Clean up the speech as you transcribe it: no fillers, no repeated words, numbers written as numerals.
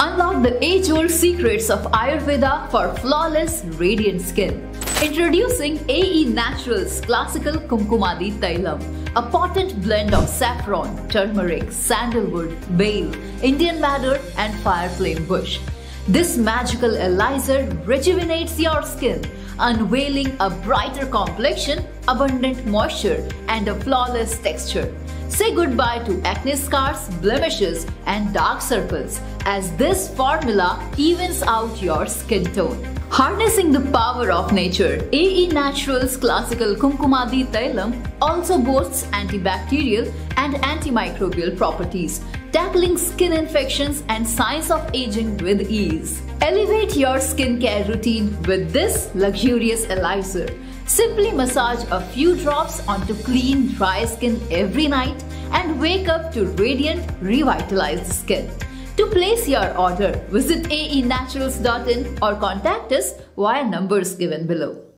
Unlock the age-old secrets of Ayurveda for flawless, radiant skin. Introducing AE Naturals Classical Kumkumadi Tailam, a potent blend of saffron, turmeric, sandalwood, bael, Indian madder and fire flame bush. This magical elixir rejuvenates your skin, unveiling a brighter complexion, abundant moisture and a flawless texture. Say goodbye to acne scars, blemishes and dark circles as this formula evens out your skin tone. Harnessing the power of nature, AE Naturals Classical Kumkumadi Tailam also boasts antibacterial and antimicrobial properties, tackling skin infections and signs of aging with ease. Elevate your skincare routine with this luxurious elixir. Simply massage a few drops onto clean, dry skin every night and wake up to radiant, revitalized skin. To place your order, visit aenaturals.in or contact us via numbers given below.